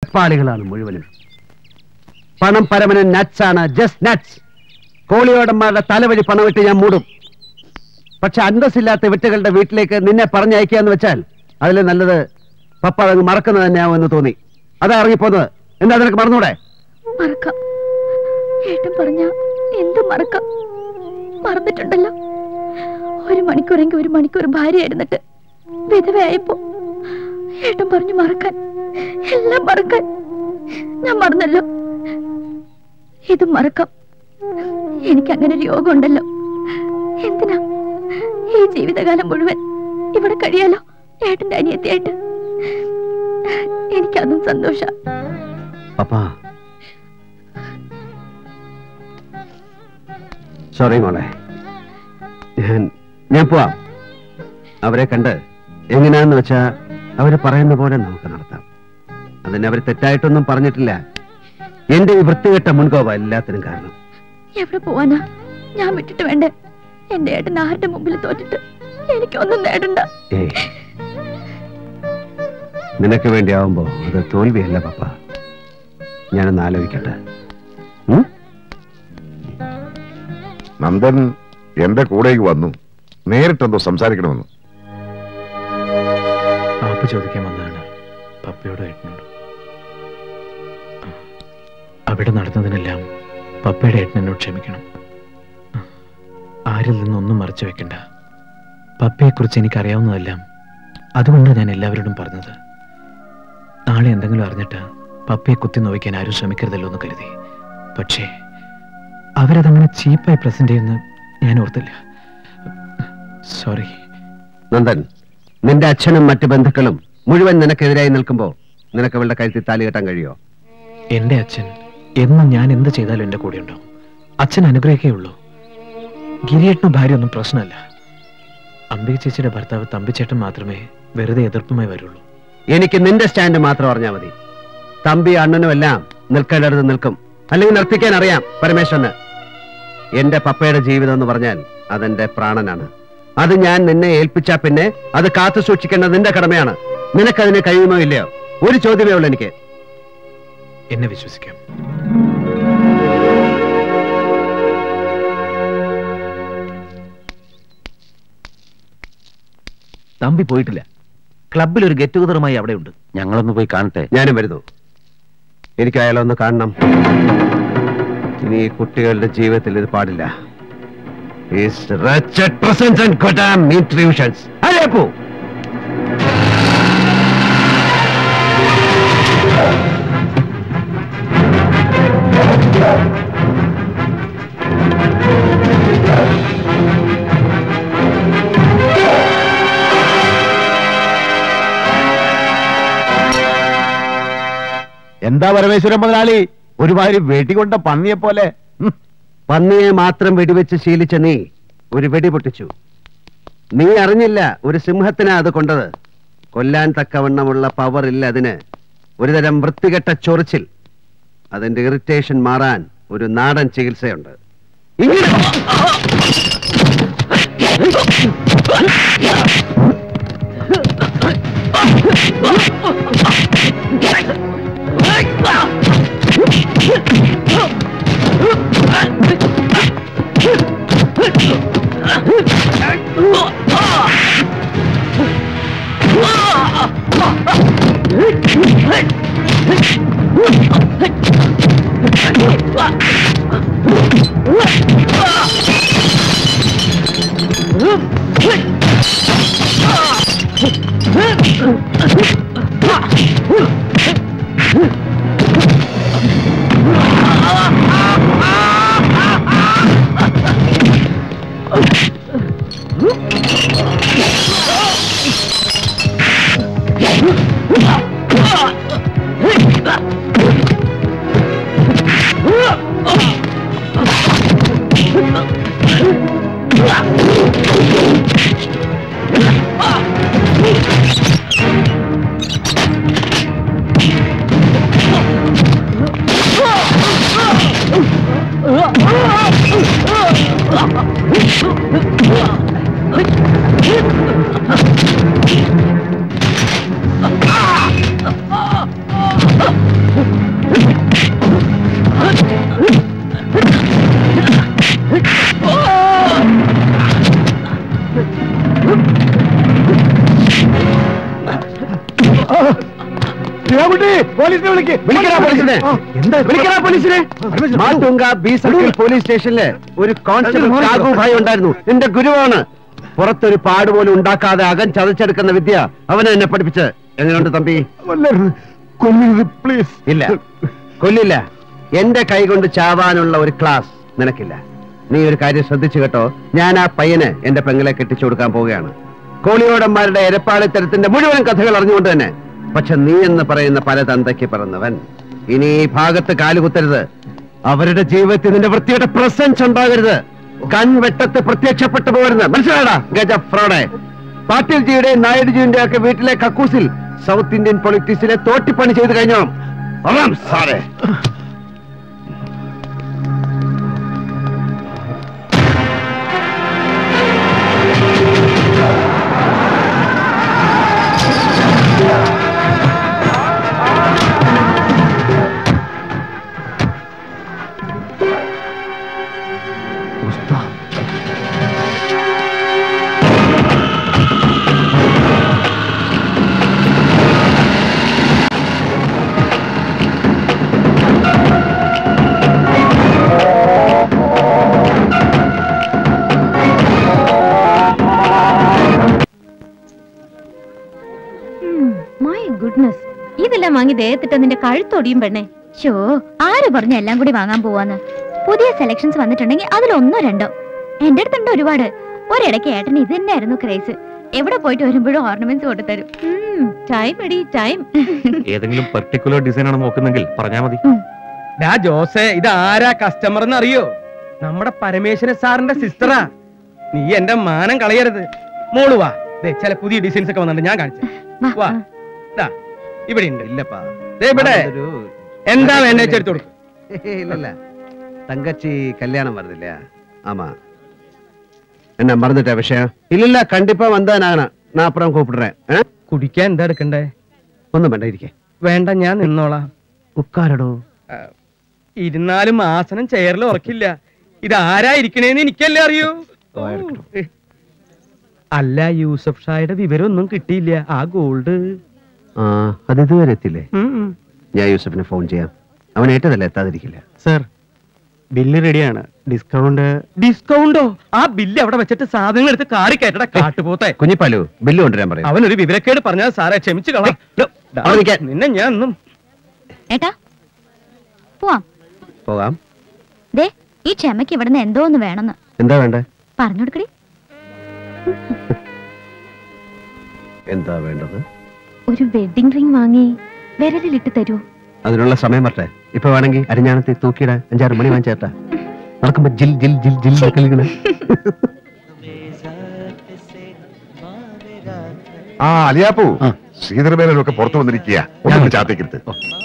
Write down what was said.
പാളികളാണ് മുഴുവനും. പണം പരമന നട്സ് ആണ്, ജസ്റ്റ് നട്സ്. കോളിയോടന്മാരുടെ തലവഴി പണമിട്ട് ഞാൻ മൂടും. പക്ഷെ അന്തസ്സില്ലാത്ത വിട്ടുകളുടെ വീട്ടിലേക്ക് നിന്നെ പറഞ്ഞയക്കാന്ന് വെച്ചാൽ അതിൽ നല്ലത് പപ്പ അതങ്ങ് മറക്കുന്നത് തന്നെയാവുമെന്ന് തോന്നി. അതാ ഇറങ്ങിപ്പോന്നത്. എന്താ നിനക്ക് മറന്നൂടെ? മറക്കാം. ഏട്ടൻ പറഞ്ഞ എന്ത് മറക്കാം? മറന്നിട്ടുണ്ടല്ലോ. 1 മണിക്കൂറെങ്കിൽ 1 മണിക്കൂർ ഭാര്യയായിരുന്നിട്ട് വിധവയായപ്പോ ഏട്ടൻ പറഞ്ഞു മറക്കാൻ, എല്ലാം മറക്കാൻ. ഞാൻ മറന്നല്ലോ. ഇതും മറക്കാം. എനിക്ക് അങ്ങനെ ഒരു യോഗം ഉണ്ടല്ലോ. എന്തിനാ ഈ ജീവിതകാലം മുഴുവൻ ഇവിടെ കഴിയാലോ ഏട്ടന്റെ അനിയത്തിയായിട്ട്. എനിക്കതും സന്തോഷ. സോറി മോളെ, ഞാൻ പോവാം. അവരെ കണ്ട് എങ്ങനെയാന്ന് വെച്ചാ അവര് പറയുന്ന പോലെ നമുക്ക് നടത്താം. അതിന് അവർ തെറ്റായിട്ടൊന്നും പറഞ്ഞിട്ടില്ല. എന്റെ ഈ വൃത്തികെട്ട മുൻകോപ എല്ലാത്തിനും കാരണം. എവിടെ പോവാനാ? ഞാൻ വിട്ടിട്ട് വേണ്ടേ? എന്റെ ഏട്ടൻ ആരുടെ മുമ്പിൽ തോറ്റിട്ട് എനിക്കൊന്നും നേടണ്ട. നിനക്ക് വേണ്ടിയാവുമ്പോ അത് തോൽവിയല്ല പപ്പ. ഞാനൊന്ന് ആലോചിക്കട്ടെ. നന്ദൻ എന്റെ കൂടേക്ക് വന്നു. നേരിട്ടെന്തോ സംസാരിക്കണമെന്ന്. മാപ്പ് ചോദിക്കാൻ വന്നതാണ് പപ്പയോടും ഏട്ടനോടും. അവിടെ നടന്നതിനെല്ലാം പപ്പയുടെ ഏട്ടൻ എന്നോട് ക്ഷമിക്കണം. ആരിൽ നിന്നൊന്നും മറച്ചു വെക്കണ്ട. പപ്പയെക്കുറിച്ച് എനിക്കറിയാവുന്നതെല്ലാം അതുകൊണ്ടാണ് ഞാൻ എല്ലാവരോടും പറഞ്ഞത്. നാളെ എന്തെങ്കിലും അറിഞ്ഞിട്ട് പപ്പയെ കുത്തി നോവിക്കാൻ ആരും ശ്രമിക്കരുതല്ലോ എന്ന് കരുതി. പക്ഷേ അവരതങ്ങനെ ചീപ്പായി പ്രസന്റ് ചെയ്യുന്ന ഞാൻ ഓർത്തില്ല. സോറി. നന്ദൻ, നിന്റെ അച്ഛനും മറ്റു ബന്ധുക്കളും മുഴുവൻ നിനക്കെതിരായി നിൽക്കുമ്പോ നിനക്ക് അവളുടെ കഴുത്തിൽ താലി കെട്ടാൻ കഴിയോ? എന്റെ അച്ഛൻ എന്നും ഞാൻ എന്ത് ചെയ്താലും എന്റെ കൂടെ ഉണ്ടാവും. അച്ഛൻ അനുഗ്രഹിക്കേ ഉള്ളൂ. ഗിരിയേട്ടനും ഭാര്യ ഒന്നും പ്രശ്നമല്ല. അംബിക ചേച്ചിയുടെ ഭർത്താവ് തമ്പിച്ചേട്ടൻ മാത്രമേ വെറുതെ എതിർപ്പുമായി വരുള്ളൂ. എനിക്ക് നിന്റെ സ്റ്റാൻഡ് മാത്രം അറിഞ്ഞാൽ മതി. തമ്പി അണ്ണനും എല്ലാം നിൽക്കേണ്ടടുത്ത് നിൽക്കും. അല്ലെങ്കിൽ നിർത്തിക്കാൻ അറിയാം പരമേശ്വരന്. എന്റെ പപ്പയുടെ ജീവിതം എന്ന് പറഞ്ഞാൽ അതെന്റെ പ്രാണനാണ്. അത് ഞാൻ നിന്നെ ഏൽപ്പിച്ചാ പിന്നെ അത് കാത്തു സൂക്ഷിക്കേണ്ടത് നിന്റെ കടമയാണ്. നിനക്കതിന് കഴിയുമോ ഇല്ലയോ? ഒരു ചോദ്യമേ ഉള്ളൂ എനിക്ക്. എന്നെ വിശ്വസിക്കാം. തമ്പി പോയിട്ടില്ല. ക്ലബിൽ ഒരു ഗെറ്റ് ടുഗദറുമായി അവിടെ ഉണ്ട്. ഞങ്ങളൊന്ന് പോയി കാണട്ടെ. ഞാനും വരുന്നു. എനിക്ക് അയാളൊന്ന് കാണണം. ഇനി കുട്ടികളുടെ ജീവിതത്തിൽ ഇത് പാടില്ല. എന്താ പരമേശ്വരൻ മുതലാളി, ഒരുമാതിരി വെടികൊണ്ട പന്നിയെ പോലെ? പന്നിയെ മാത്രം വെടിവെച്ച് ശീലിച്ച നീ ഒരു വെടി പൊട്ടിച്ചു. നീ അറിഞ്ഞില്ല ഒരു സിംഹത്തിനാ അത് കൊണ്ടത്. കൊല്ലാൻ തക്കവണ്ണമുള്ള പവർ ഇല്ല അതിന്. ഒരുതരം വൃത്തികെട്ട ചൊറിച്ചിൽ. അതിന്റെ ഇറിറ്റേഷൻ മാറാൻ ഒരു നാടൻ ചികിത്സയുണ്ട്. പോലീസ് സ്റ്റേഷനില് ഒരു കോൺസ്റ്റബിൾ കാഗു ഭായ് ഉണ്ടായിരുന്നു. എന്റെ ഗുരുവാണ്. പുറത്തൊരു പാട് പോലും ഉണ്ടാക്കാതെ അകം ചതച്ചെടുക്കുന്ന വിദ്യ അവനെ എന്നെ പഠിപ്പിച്ച്. എങ്ങനെയുണ്ട് തമ്പി? പ്ലീസ്. ഇല്ല, കൊല്ലില്ല. എന്റെ കൈ കൊണ്ട് ചാവാനുള്ള ഒരു ക്ലാസ് നിനക്കില്ല. നീ ഒരു കാര്യം ശ്രദ്ധിച്ചു കേട്ടോ. ഞാൻ ആ പയ്യന് എന്റെ പെങ്ങളെ കെട്ടിച്ചു കൊടുക്കാൻ പോവുകയാണ്. കോളിയോടന്മാരുടെ എരപ്പാളിത്തരത്തിന്റെ മുഴുവൻ കഥകൾ അറിഞ്ഞുകൊണ്ട് തന്നെ. പക്ഷെ നീ എന്ന് പറയുന്ന പല തന്തയ്ക്ക് പറഞ്ഞവൻ ഇനി ഈ ഭാഗത്ത് കാലുകുത്തരുത്. അവരുടെ ജീവിതത്തിൽ നിന്റെ വൃത്തിയുടെ പ്രസൻസ് ഉണ്ടാകരുത്. കൺവെട്ടത്ത് പ്രത്യക്ഷപ്പെട്ടു പോകരുത്. മനസ്സിലാടാ ഗജ ഫ്രോഡെ. പാട്ടീൽ ജിയുടെയും നായിഡുജിയുടെ ഒക്കെ വീട്ടിലെ കക്കൂസിൽ സൗത്ത് ഇന്ത്യൻ പൊളിറ്റിക്സിലെ തോട്ടിപ്പണി ചെയ്ത് കഴിഞ്ഞോ? സാറേ, ഇതെല്ലാം വാങ്ങി ദേഹത്തിട്ട് നിന്റെ കഴുത്തൊടിയും പെണ്ണെ. ഷോ, ആര് പറഞ്ഞ എല്ലാം കൂടി വാങ്ങാൻ പോവാന്ന്? പുതിയ സെലക്ഷൻസ് വന്നിട്ടുണ്ടെങ്കിൽ അതിലൊന്നോ രണ്ടോ. എന്റെ അടുത്തുണ്ട് ഒരുപാട്. ഒരിടയ്ക്ക് ഏട്ടന് ഇത് തന്നെയായിരുന്നു ക്രേസ്. എവിടെ പോയിട്ട് വരുമ്പോഴും ഓർണമെന്റ്സ് കൊണ്ടുതരും. Time at time. ഏതെങ്കിലും പെർട്ടിക്കുലർ ഡിസൈൻ ആണ് നോക്കുന്നെങ്കിൽ പറഞ്ഞാ മതി. ജോസേ, ഇത് ആരാ കസ്റ്റമർ എന്ന് അറിയോ? നമ്മുടെ പരമേശ്വരൻ സാറിന്റെ സിസ്റ്ററാ. നീ എന്റെ മാനം കളയരുത്. മോള് വാ, ചില പുതിയ ഡിസൈൻസ് ഒക്കെ വന്നിട്ടുണ്ട്, ഞാൻ കാണിച്ചു. വാ, ഇവിടെ ഉണ്ട്. ഇല്ലപ്പാ, ഇവിടെ എന്താ വേണ്ട എടുത്തു കൊടുക്കും. ഇല്ലല്ല, തങ്കച്ചി കല്യാണം വരുന്നില്ല. ആമാ, എന്നാ മറന്നിട്ട വിഷയം? ഇല്ലില്ല, കണ്ടിപ്പാ വന്നാനാണ്. ഞാൻ അപ്പുറം കൂപ്പിടുറേ. കുടിക്കാൻ എന്താ എടുക്കണ്ടേ? ഒന്നും വേണ്ട, ഇരിക്കേ. വേണ്ട, ഞാൻ നിന്നോളാം. ഉക്കാരടോ. ഇരുന്നാലും ആസനം ചെയറിൽ ഉറക്കില്ല. ഇത് ആരാ ഇരിക്കണേന്ന് എനിക്കല്ലേ അറിയൂ. അല്ല, യൂസഫ് ഷായുടെ വിവരമൊന്നും കിട്ടിയില്ല. ആ ഗോൾഡ് അത് ഇതുവരെ എത്തില്ലേ? ഞാൻ യൂസഫിനെ ഫോൺ ചെയ്യാം. അവൻ ഏറ്റതല്ല, എത്താതിരിക്കില്ല. സർ, ബില്ല് റെഡിയാണ്. ഡിസ്കൗണ്ടോ? ആ ബില്ല് അവിടെ വെച്ചിട്ട് സാധനങ്ങൾ എടുത്ത് കാറി കയറ്റട കാട്ടുപോത്തെ. കുഞ്ഞിപ്പാലു, ബില്ല് കൊണ്ടുവരാൻ പറയും. അവനൊരു വിവരക്കേട് പറഞ്ഞാൽ സാറേ ക്ഷമിച്ചു കളാം. നിന്നെ ഞാൻ ഒന്നും. ഏട്ടാ, പോവാം. പോകാം. ദേ, ഈ ക്ഷമയ്ക്ക് ഇവിടുന്ന് എന്തോ ഒന്ന് വേണമെന്ന്. എന്താ വേണ്ടേ? പറഞ്ഞു കൊടുക്കടി. എന്താ വേണ്ടത്? ഒരു വെഡിങ് റിംഗ് വാങ്ങി വിരലിലിട്ട് തരൂ. അതിനുള്ള സമയം വരട്ടെ. ഇപ്പൊ വേണമെങ്കിൽ അരിഞ്ഞാണത്തി തൂക്കിയിട 5-6 മണി വാങ്ങിച്ചേട്ടാ. നടക്കുമ്പോ ജിൽ ജിൽ ജിൽ ജിൽ കളിക്കണ. അലിയാപ്പൂ, ശ്രീധരമേനൊക്കെ പുറത്തു വന്നിരിക്കുക. ചാത്തേക്കെടുത്ത്